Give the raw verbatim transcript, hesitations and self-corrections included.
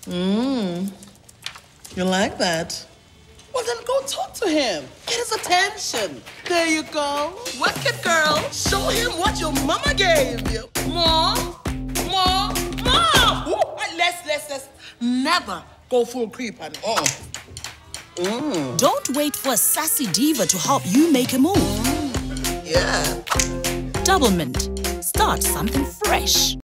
Mmm. You like that? Well, then go talk to him. Get his attention. There you go. Work it, girl. Show him what your mama gave you. More, more, more. Ooh, less, less, less. Never go full creep on oh. Mm. Don't wait for a sassy diva to help you make a move. Mm. Yeah. Doublemint. Start something fresh.